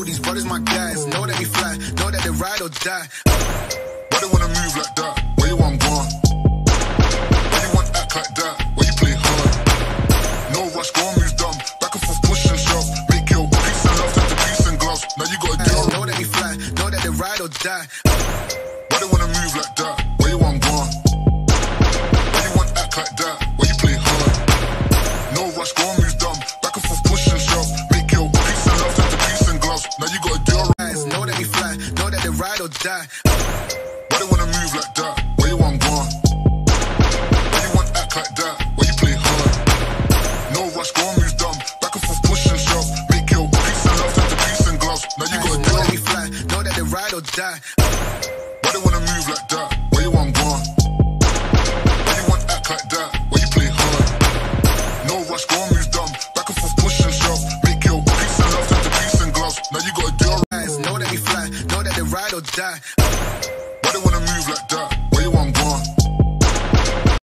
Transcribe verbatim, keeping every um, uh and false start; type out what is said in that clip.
these brothers my guys. Know that they fly, know that they ride or die. Why they wanna move like that? Where you want gone? Why you want act like that? Why you play hard? No rush, go and move dumb. Back and forth, push and shove. Make your peace and love turn to peace and gloves. Now you gotta deal. Know that they fly, know that they ride or die. Why they wanna move like that? Where you want gone? Why you want act like that? Why you play hard? No rush, go and move dumb. Back and forth, push and shove. Make your peace and love turn to peace and gloves. Now you gotta deal. Know that they fly, know that they ride or die. Why they wanna move like that? Where you want gone? Why you want act like that? Why you play hard? No rush, go and move dumb. Back and forth, push and shove. Make your peace and love turn to peace and gloves. Now you gotta Know deal. that they fly, know that they ride or die. Why they wanna move like that? Where you want gone? Why you want act like that? Why you play hard? No rush, go and move dumb. Back and forth, push and shove. Make your peace and love turn to peace and gloves. Now you gotta deal. Know that they fly, know that they ride or die. Why they wanna move like that?